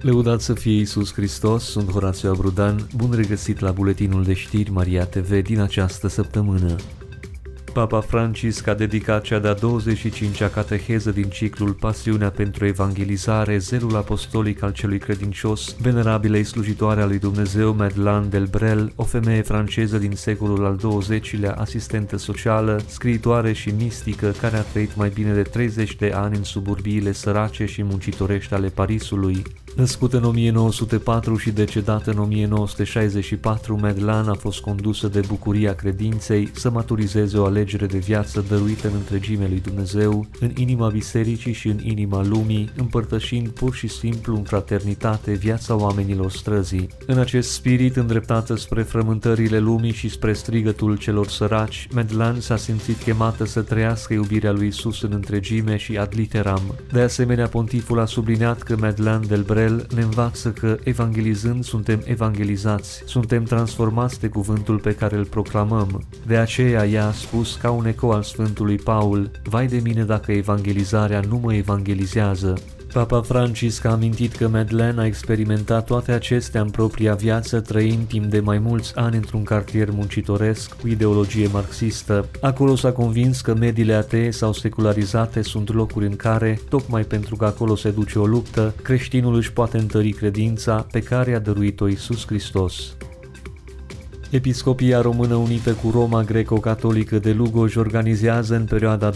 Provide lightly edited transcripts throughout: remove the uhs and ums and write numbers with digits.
Lăudat să fie Iisus Hristos, sunt Horațiu Abrudan, bun regăsit la buletinul de știri Maria TV din această săptămână. Papa Francisc a dedicat cea de-a 25-a cateheză din ciclul Pasiunea pentru Evangelizare, zelul apostolic al celui credincios, venerabilei slujitoare a lui Dumnezeu Madeleine Delbrel, o femeie franceză din secolul al XX-lea, asistentă socială, scriitoare și mistică, care a trăit mai bine de 30 de ani în suburbiile sărace și muncitorești ale Parisului. Născută în 1904 și decedată în 1964, Madeleine a fost condusă de bucuria credinței să maturizeze o alegere de viață dăruită în întregime lui Dumnezeu, în inima bisericii și în inima lumii, împărtășind pur și simplu în fraternitate viața oamenilor străzii. În acest spirit, îndreptată spre frământările lumii și spre strigătul celor săraci, Madeleine s-a simțit chemată să trăiască iubirea lui Isus în întregime și ad literam. De asemenea, pontiful a subliniat că Madeleine Delbrel ne învață că, evangelizând, suntem evangelizați, suntem transformați de cuvântul pe care îl proclamăm. De aceea ea a spus, ca un ecou al Sfântului Paul: vai de mine dacă evangelizarea nu mă evangelizează. Papa Francisc a amintit că Madeleine a experimentat toate acestea în propria viață, trăind timp de mai mulți ani într-un cartier muncitoresc cu ideologie marxistă. Acolo s-a convins că mediile atee sau secularizate sunt locuri în care, tocmai pentru că acolo se duce o luptă, creștinul își poate întări credința pe care a dăruit-o Iisus Hristos. Episcopia Română Unită cu Roma Greco-Catolică de Lugoj organizează în perioada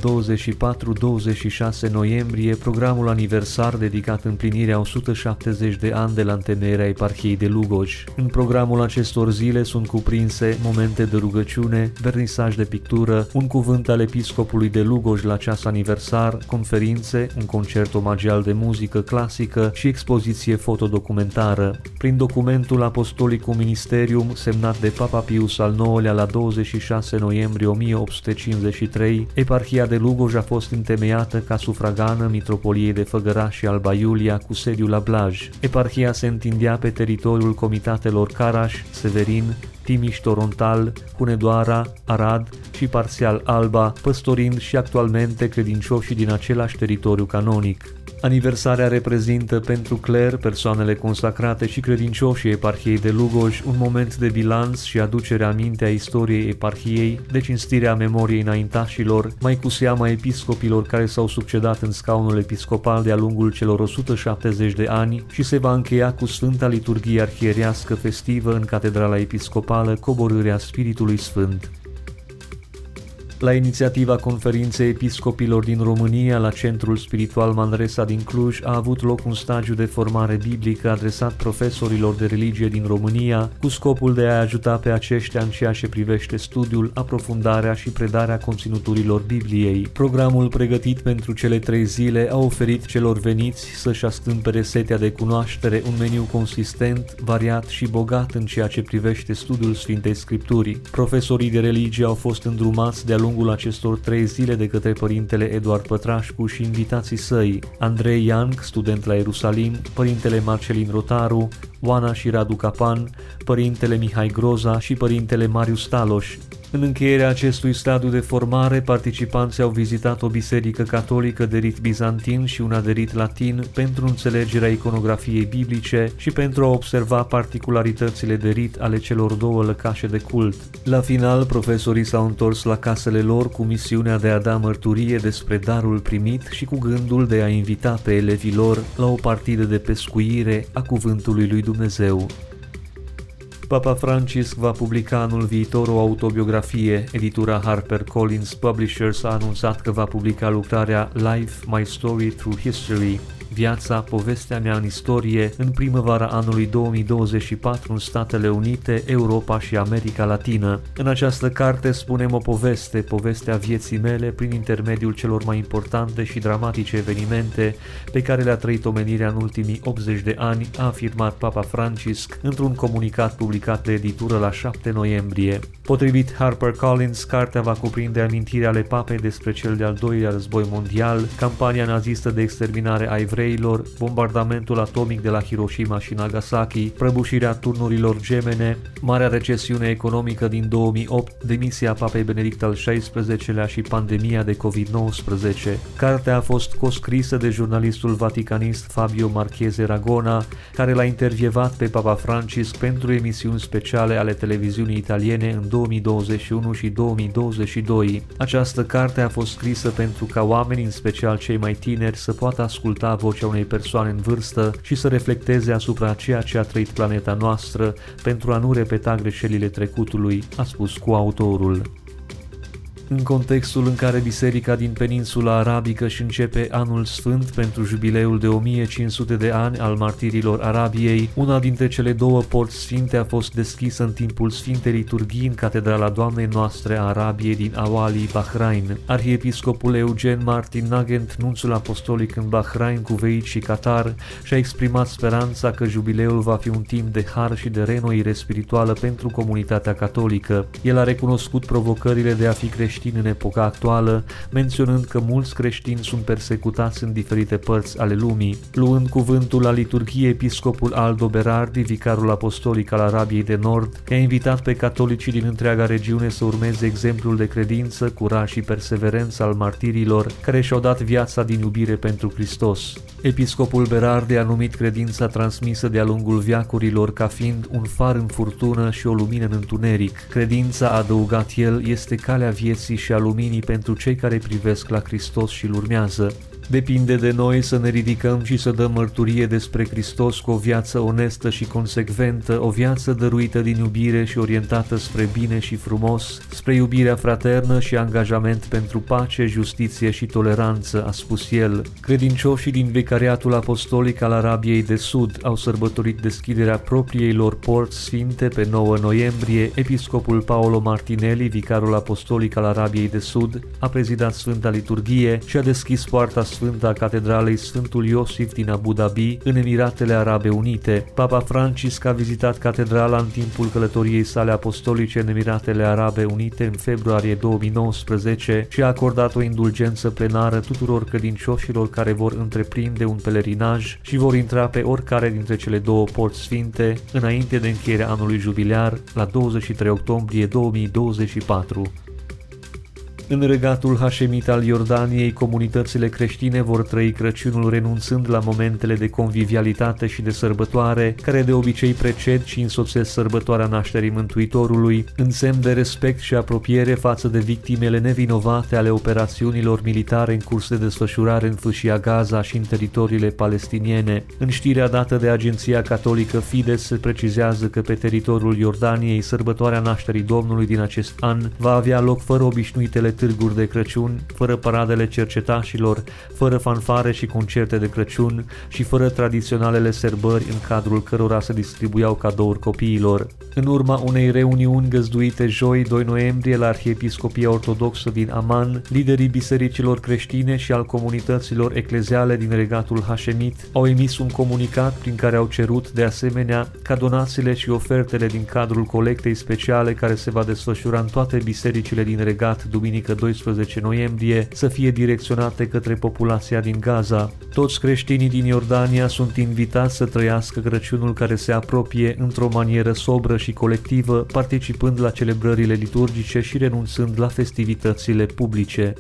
24-26 noiembrie programul aniversar dedicat împlinirea 170 de ani de la întemeierea eparhiei de Lugoj. În programul acestor zile sunt cuprinse momente de rugăciune, vernisaj de pictură, un cuvânt al episcopului de Lugoj la ceas aniversar, conferințe, un concert omagial de muzică clasică și expoziție fotodocumentară. Prin documentul Apostolicum Ministerium semnat de Papa Pius al IX-lea la 26 noiembrie 1853, eparhia de Lugoj a fost întemeiată ca sufragană mitropoliei de Făgăraș și Alba Iulia cu sediu la Blaj. Eparhia se întindea pe teritoriul comitatelor Caraș, Severin, Timiș-Torontal, Hunedoara, Arad și parțial Alba, păstorind și actualmente credincioșii din același teritoriu canonic. Aniversarea reprezintă pentru cler, persoanele consacrate și credincioșii eparhiei de Lugoj un moment de bilanț și aducere aminte a istoriei eparhiei, de cinstirea memoriei înaintașilor, mai cu seama episcopilor care s-au succedat în scaunul episcopal de-a lungul celor 170 de ani și se va încheia cu Sfânta Liturghie Arhierească festivă în Catedrala Episcopală Coborârea Spiritului Sfânt. La inițiativa Conferinței Episcopilor din România, la Centrul Spiritual Manresa din Cluj, a avut loc un stagiu de formare biblică adresat profesorilor de religie din România, cu scopul de a ajuta pe aceștia în ceea ce privește studiul, aprofundarea și predarea conținuturilor Bibliei. Programul pregătit pentru cele 3 zile a oferit celor veniți să-și astâmpere setea de cunoaștere, un meniu consistent, variat și bogat în ceea ce privește studiul Sfintei Scripturii. Profesorii de religie au fost îndrumați de-a lungul acestor 3 zile de către părintele Eduard Pătrașcu și invitații săi: Andrei Ianc, student la Ierusalim, părintele Marcelin Rotaru, Oana și Radu Capan, părintele Mihai Groza și părintele Marius Taloș. În încheierea acestui stadiu de formare, participanții au vizitat o biserică catolică de rit bizantin și una de rit latin pentru înțelegerea iconografiei biblice și pentru a observa particularitățile de rit ale celor două lăcașe de cult. La final, profesorii s-au întors la casele lor cu misiunea de a da mărturie despre darul primit și cu gândul de a invita pe elevii lor la o partidă de pescuire a Cuvântului lui Dumnezeu. Papa Francisc va publica anul viitor o autobiografie. Editura HarperCollins Publishers a anunțat că va publica lucrarea Life, My Story Through History, Viața, povestea mea în istorie, în primăvara anului 2024 în Statele Unite, Europa și America Latină. În această carte spunem o poveste, povestea vieții mele prin intermediul celor mai importante și dramatice evenimente pe care le-a trăit omenirea în ultimii 80 de ani, a afirmat Papa Francisc într-un comunicat publicat de editură la 7 noiembrie. Potrivit HarperCollins, cartea va cuprinde amintiri ale papei despre cel de-al doilea război mondial, campania nazistă de exterminare a evreilor evreilor, bombardamentul atomic de la Hiroshima și Nagasaki, prăbușirea turnurilor gemene, marea recesiune economică din 2008, demisia Papei Benedict al XVI-lea și pandemia de COVID-19. Cartea a fost coscrisă de jurnalistul vaticanist Fabio Marchese Ragona, care l-a intervievat pe Papa Francisc pentru emisiuni speciale ale televiziunii italiene în 2021 și 2022. Această carte a fost scrisă pentru ca oamenii, în special cei mai tineri, să poată asculta vocea unei persoane în vârstă și să reflecteze asupra ceea ce a trăit planeta noastră pentru a nu repeta greșelile trecutului, a spus coautorul. În contextul în care Biserica din Peninsula Arabică își începe anul sfânt pentru jubileul de 1500 de ani al martirilor Arabiei, una dintre cele două porți sfinte a fost deschisă în timpul Sfintei Liturghii în Catedrala Doamnei Noastre a Arabiei din Awali, Bahrain. Arhiepiscopul Eugen Martin Nagent, nunțul apostolic în Bahrain, Kuveit și Qatar, și-a exprimat speranța că jubileul va fi un timp de har și de reînnoire spirituală pentru comunitatea catolică. El a recunoscut provocările de a fi creștin în epoca actuală, menționând că mulți creștini sunt persecutați în diferite părți ale lumii. Luând cuvântul la liturghie, episcopul Aldo Berardi, vicarul apostolic al Arabiei de Nord, i-a invitat pe catolicii din întreaga regiune să urmeze exemplul de credință, curaj și perseverență al martirilor care și-au dat viața din iubire pentru Hristos. Episcopul Berardi a numit credința transmisă de-a lungul veacurilor ca fiind un far în furtună și o lumină în întuneric. Credința, a adăugat el, este calea vieții și a luminii pentru cei care privesc la Hristos și îl urmează. Depinde de noi să ne ridicăm și să dăm mărturie despre Hristos cu o viață onestă și consecventă, o viață dăruită din iubire și orientată spre bine și frumos, spre iubirea fraternă și angajament pentru pace, justiție și toleranță, a spus el. Credincioșii din Vicariatul Apostolic al Arabiei de Sud au sărbătorit deschiderea propriei lor porți sfinte pe 9 noiembrie. Episcopul Paolo Martinelli, vicarul apostolic al Arabiei de Sud, a prezidat Sfânta Liturghie și a deschis poarta sfântă a Catedralei Sfântul Iosif din Abu Dhabi, în Emiratele Arabe Unite. Papa Francisc a vizitat catedrala în timpul călătoriei sale apostolice în Emiratele Arabe Unite în februarie 2019 și a acordat o indulgență plenară tuturor credincioșilor care vor întreprinde un pelerinaj și vor intra pe oricare dintre cele două porți sfinte înainte de încheierea anului jubiliar, la 23 octombrie 2024. În regatul hașemit al Iordaniei, comunitățile creștine vor trăi Crăciunul renunțând la momentele de convivialitate și de sărbătoare, care de obicei preced și însoțesc sărbătoarea nașterii Mântuitorului, în semn de respect și apropiere față de victimele nevinovate ale operațiunilor militare în curs de desfășurare în fâșia Gaza și în teritoriile palestiniene. În știrea dată de Agenția Catolică Fides se precizează că pe teritoriul Iordaniei sărbătoarea nașterii Domnului din acest an va avea loc fără obișnuitele târguri de Crăciun, fără paradele cercetașilor, fără fanfare și concerte de Crăciun și fără tradiționalele sărbări în cadrul cărora se distribuiau cadouri copiilor. În urma unei reuniuni găzduite joi 2 noiembrie la Arhiepiscopia Ortodoxă din Amman, liderii bisericilor creștine și al comunităților ecleziale din regatul hașemit au emis un comunicat prin care au cerut de asemenea ca donațiile și ofertele din cadrul colectei speciale care se va desfășura în toate bisericile din regat duminică 12 noiembrie să fie direcționate către populația din Gaza. Toți creștinii din Iordania sunt invitați să trăiască Crăciunul care se apropie într-o manieră sobră și colectivă, participând la celebrările liturgice și renunțând la festivitățile publice.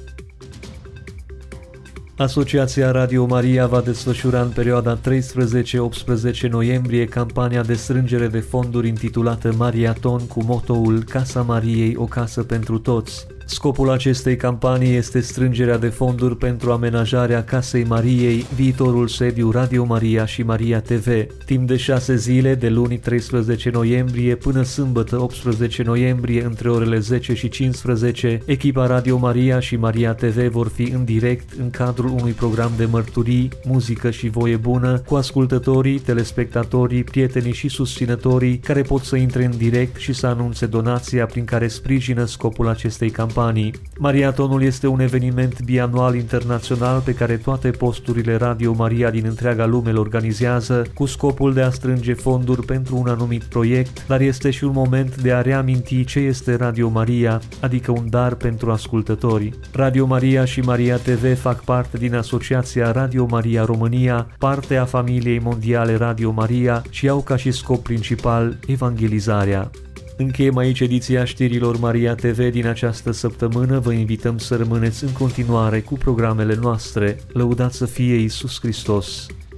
Asociația Radio Maria va desfășura în perioada 13-18 noiembrie campania de strângere de fonduri intitulată Mariaton cu motoul Casa Mariei, o casă pentru toți. Scopul acestei campanii este strângerea de fonduri pentru amenajarea Casei Mariei, viitorul sediu Radio Maria și Maria TV. Timp de 6 zile, de luni 13 noiembrie până sâmbătă 18 noiembrie, între orele 10 și 15, echipa Radio Maria și Maria TV vor fi în direct în cadrul unui program de mărturii, muzică și voie bună cu ascultătorii, telespectatorii, prietenii și susținătorii care pot să intre în direct și să anunțe donația prin care sprijină scopul acestei campanii Epifanii. Mariatonul este un eveniment bianual internațional pe care toate posturile Radio Maria din întreaga lume îl organizează cu scopul de a strânge fonduri pentru un anumit proiect, dar este și un moment de a reaminti ce este Radio Maria, adică un dar pentru ascultători. Radio Maria și Maria TV fac parte din Asociația Radio Maria România, parte a familiei mondiale Radio Maria și au ca și scop principal evangelizarea. Încheiem aici ediția știrilor Maria TV din această săptămână. Vă invităm să rămâneți în continuare cu programele noastre. Lăudați să fie Iisus Hristos!